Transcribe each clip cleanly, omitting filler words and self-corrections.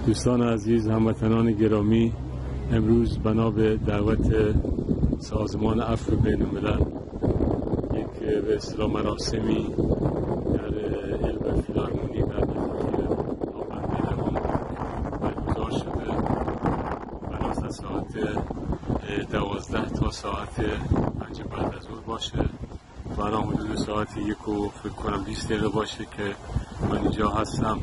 دوستان عزیز، هموطنان گرامی، امروز بنا به دعوت سازمان عفو بین الملل یک به اصطلاح مراسمی در البرت فیلارمونی در نزدیکی ناوند برگزار شده. بناست از ساعت 12 تا ساعت 5 بعد از ظهر باشه و الان حدود ساعت 1 و فکر کنم 20 دقیقه باشه که من اینجا هستم.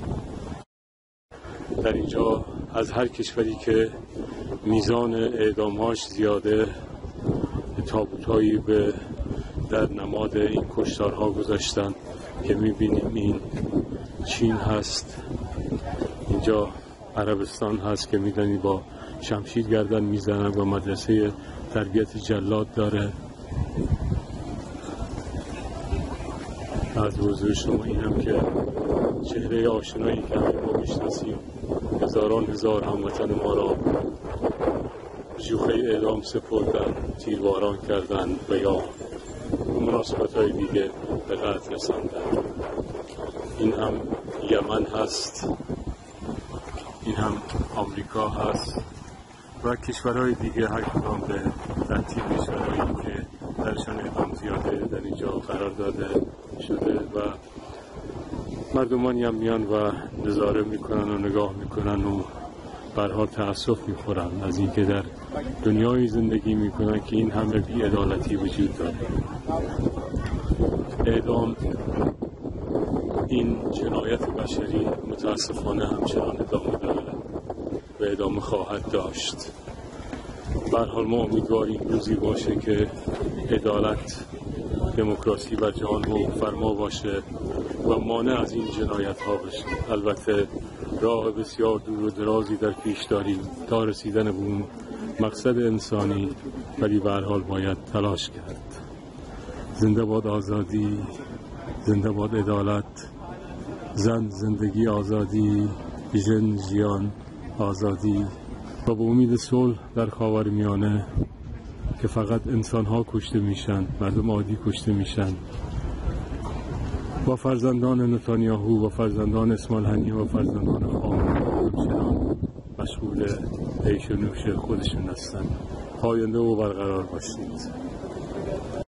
در اینجا از هر کشوری که میزان اعدامهاش زیاده تابوتهایی به در نماد این کشتارها گذاشتن که میبینیم این چین هست، اینجا عربستان هست که میدونی با شمشیر گردن میزنن و مدرسه تربیت جلاد داره. از حضور شما این هم که چهره آشنایی که ما میشناسیم، هزاران هزار هموطن ما را ژوخه اعدام سپردن، تیرباران کردن و یا مناسبت‌های دیگه به قتل رساندن. این هم یمن هست، این هم آمریکا هست و کشورهای دیگه، هر کدام به ترتیب کشورهایی که درشان اعدام زیاده در اینجا قرار داده شده و مردمانی هم میان و نظاره میکنن و نگاه میکنن و برها تأسف میخورن از اینکه در دنیای زندگی میکنن که این همه بی‌عدالتی وجود داره. اعدام این جنایت بشری متاسفانه همچنان ادامه داره و ادامه خواهد داشت. به هر حال ما امیدواریم روزی باشه که عدالت، دموکراسی و جهان حقوق فرما باشه و مانع از این جنایت ها بشه. البته راه بسیار دور و درازی در پیش داریم تا رسیدن به اون مقصد انسانی، ولی به هر حال باید تلاش کرد. زنده باد آزادی، زنده باد عدالت، زن زندگی آزادی، ژن ژیان آزادی. و به امید صلح در خاورمیانه که فقط انسان ها کشته میشن، مردم عادی کشته میشن و فرزندان نتانیاهو و فرزندان اسماعیل هنیه و فرزندان خامنه‌ای همچنان مشغول عیش و نوش خودشون هستن. پاینده و برقرار باشید.